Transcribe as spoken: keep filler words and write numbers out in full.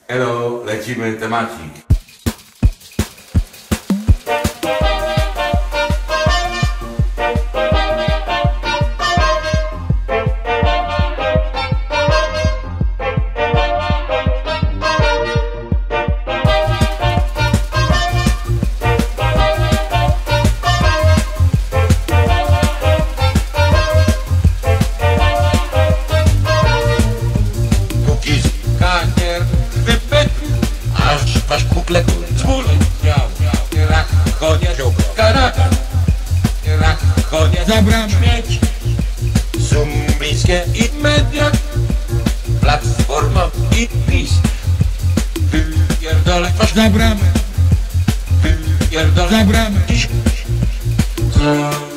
Hello, lecimy temacik. Wasz kukle dzwór Rak, konia, karaka Rak, konia, za bramę śmieć Zumbliskie i media Platforma i PiS Wypierdolę twarz za bramę Wypierdolę za bramę Dziś